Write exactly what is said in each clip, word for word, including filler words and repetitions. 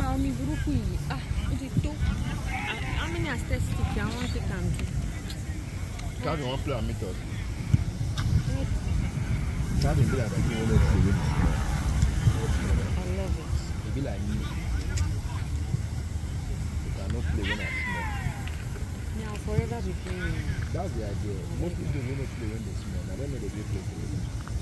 omi burúkú yìí. Ah, ó ti tó. How many aesthetics I want to can do? Can't you want to play and meet us? Can't you be like that? You want to play? I love it. You be like me. You cannot play when I smell. Yeah, I'll forever be playing. That's the idea. Most people don't want to play when they smell. I don't know the way play for them.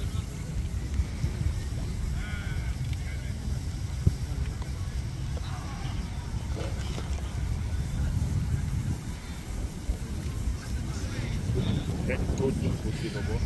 Todo impossível, bom.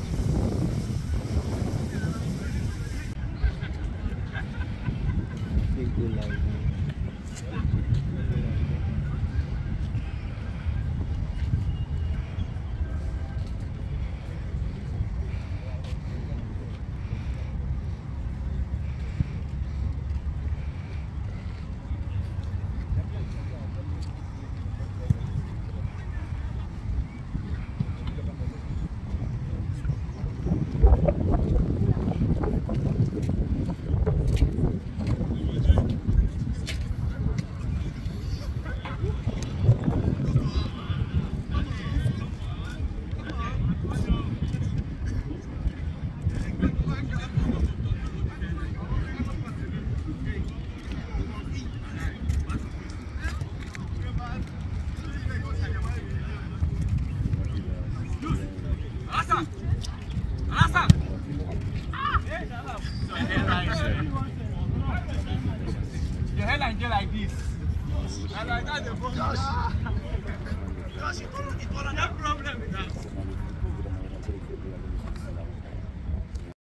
Your hairline get like this. And like that, they go. Gosh. Gosh.